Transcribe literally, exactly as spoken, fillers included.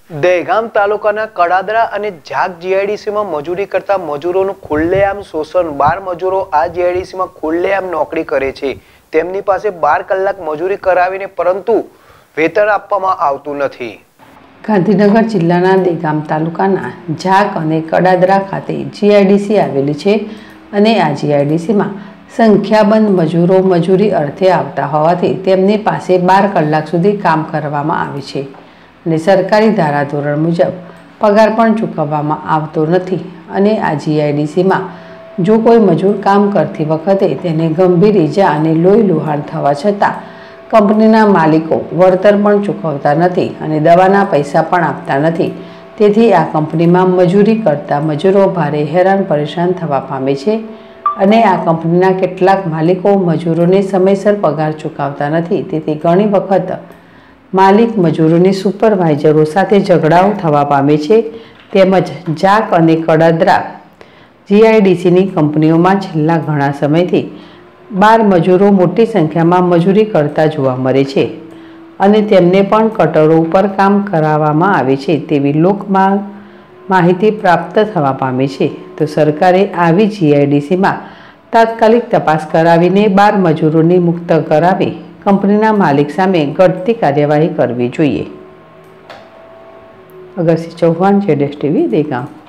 દહેગામ તાલુકાના કડાદરા અને ઝાક જીઆઈડીસીમાં મજૂરી કરતા મજૂરોનું ખુલ્લેઆમ શોષણ। બાર મજૂરો આ જીઆઈડીસીમાં ખુલ્લેઆમ નોકરી કરે છે। તેમની પાસે બાર કલાક મજૂરી કરાવીને પરંતુ વેતન આપવામાં આવતું નથી। ગાંધીનગર જિલ્લાના દહેગામ તાલુકાના ઝાક અને કડાદરા ખાતે જીઆઈડીસી આવેલી છે અને આ જીઆઈડીસીમાં સંખ્યાબંધ મજૂરો મજૂરી અર્થે આવતા હોવાથી તેમની પાસે બાર કલાક સુધી કામ કરવામાં આવે છે અને સરકારી ધારાધોરણ મુજબ પગાર પણ ચૂકવવામાં આવતો નથી અને આ જીઆઈડીસીમાં જો કોઈ મજૂર કામ કરતી વખતે તેને ગંભીર ઈજા અને લોહી લુહાણ થવા છતાં કંપનીના માલિકો વળતર પણ ચૂકવતા નથી અને દવાના પૈસા પણ આપતા નથી। તેથી આ કંપનીમાં મજૂરી કરતા મજૂરો ભારે હેરાન પરેશાન થવા પામે છે અને આ કંપનીના કેટલાક માલિકો મજૂરોને સમયસર પગાર ચૂકવતા નથી। તેથી ઘણી વખત માલિક મજૂરોની સુપરવાઇઝરો સાથે ઝઘડાઓ થવા પામે છે। તેમજ ઝાક અને કડાદરા જીઆઈડીસીની કંપનીઓમાં છેલ્લા ઘણા સમયથી બાર મજૂરો મોટી સંખ્યામાં મજૂરી કરતા જોવા મળે છે અને તેમને પણ કટરો ઉપર કામ કરાવવામાં આવે છે તેવી લોકમાં માહિતી પ્રાપ્ત થવા પામે છે। તો સરકારે આવી જીઆઈડીસીમાં તાત્કાલિક તપાસ કરાવીને બાર મજૂરોની મુક્ત કરાવી કંપનીના માલિક સામે ઘટતી કાર્યવાહી કરવી જોઈએ। અગરસિંહ ચૌહાણ, જેડેશ ટીવી, દહેગામ।